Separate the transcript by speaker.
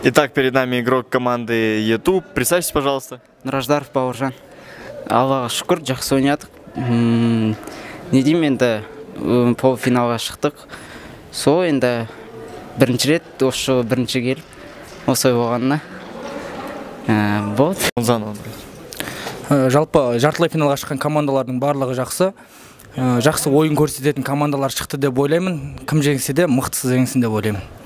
Speaker 1: Итак, перед нами игрок команды YouTube. Представьтесь, пожалуйста.
Speaker 2: Нұраждаров Бауыржан. Аллаға шүкір, жақсы ойнадық. Не деймін, енді полуфиналға шықтық. Сол енді бірінші рет, осы бірінші келіп, осы болғанына. Болды.
Speaker 3: Жалпы жартылай финалға шыққан командалардың барлығы жақсы. Жақсы ойын көрсететін командалар шықты деп ойлаймын. Кім жеңсе де мықтысы жеңсін деп ойлаймын.